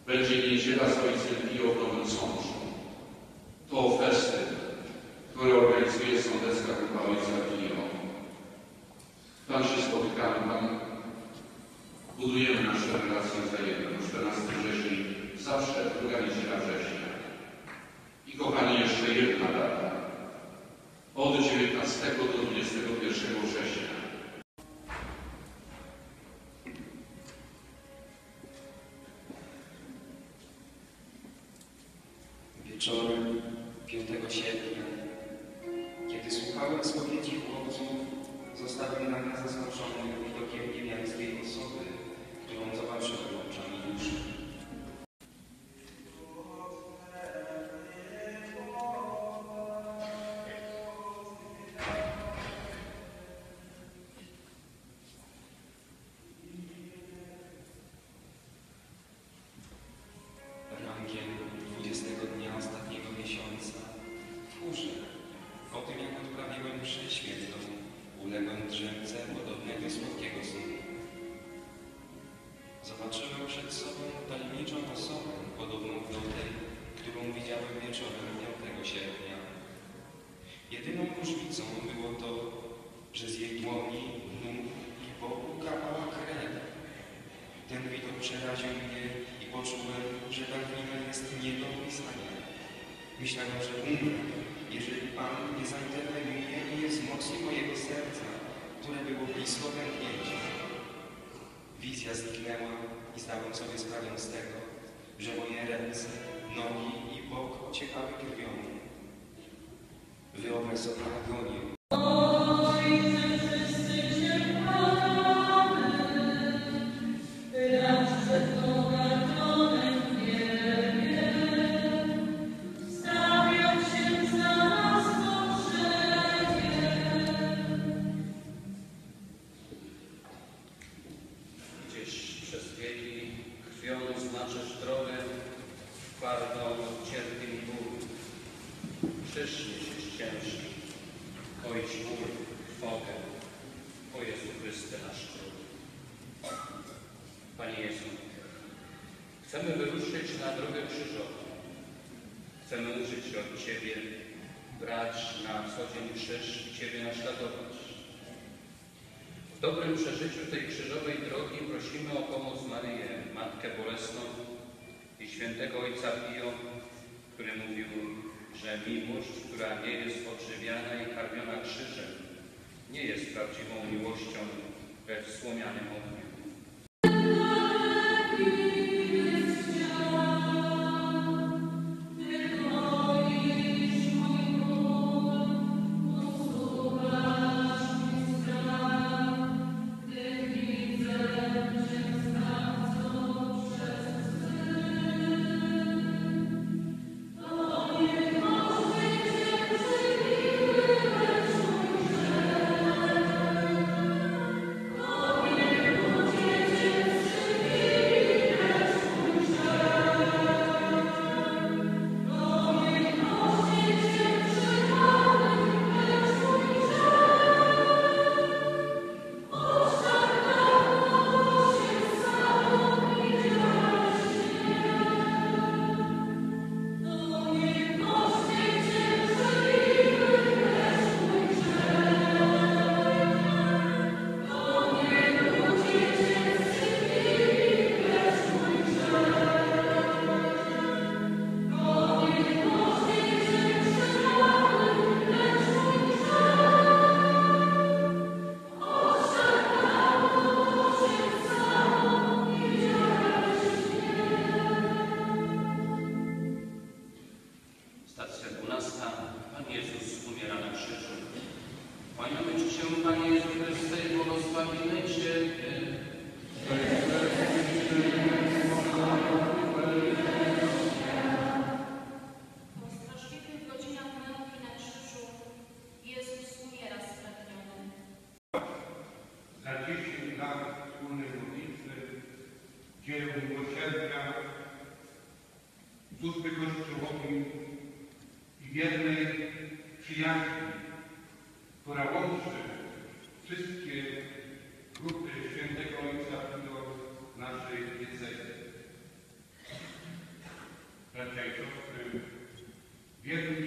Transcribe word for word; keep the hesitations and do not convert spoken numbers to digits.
Będzie niedziela z Ojcem Pio w Nowym Sączu. To festyn, który organizuje Sądecka Grupa Ojca Pio. Tam się spotykamy, tam budujemy nasze relacje wzajemne. czternastego września zawsze druga niedziela września. I kochani, jeszcze jedna data. Od dziewiętnastego do dwudziestego pierwszego września. Wieczorem piątego sierpnia, kiedy słuchałem spowiedzi chłopców, zostałem nagle zaskoczony widokiem niebiańskiej osoby, którą zobaczyłem oczami duszy. Rankiem dwudziestego dnia ostatniego miesiąca w chórze, po tym jak odprawiłem mszę świętą, uległem drzemce podobnego słodkiego snu. Zobaczyłem przed sobą tajemniczą osobę, podobną do tej, którą widziałem wieczorem piątego sierpnia. Jedyną różnicą było to, że z jej dłoni, nóg i boku kapała krew. Ten widok przeraził mnie i poczułem, że ta wina jest nie do opisania. Myślałem, że umrę, jeżeli Pan nie zainterweniuje i nie wzmocni mojego serca, które było blisko pęknięcia. Wizja zniknęła i zdałem sobie sprawę z tego, że moje ręce, nogi i bok ociekały krwią. Wyobraź sobie agonię. Znaczysz drogę twardą, cierpi mi ból. Krzyż niesiesz ciężki, koisz ból, trwogę. O Jezu Chryste, nasz Król. Panie Jezu, chcemy wyruszyć na drogę krzyżową. Chcemy uczyć się od Ciebie, brać na co dzień krzyż i Ciebie naśladować. W dobrym przeżyciu tej krzyżowej drogi prosimy o pomoc Maryję, Matkę Bolesną i świętego Ojca Pio, który mówił, że miłość, która nie jest odżywiana i karmiona krzyżem, nie jest prawdziwą miłością we wspomnianym ogniu. dzieł miłosierdzia, służby Kościołowi i wiernej przyjaźni, która łączy wszystkie grupy Świętego Ojca Pio w naszej diecezji. bracia i siostry, wierni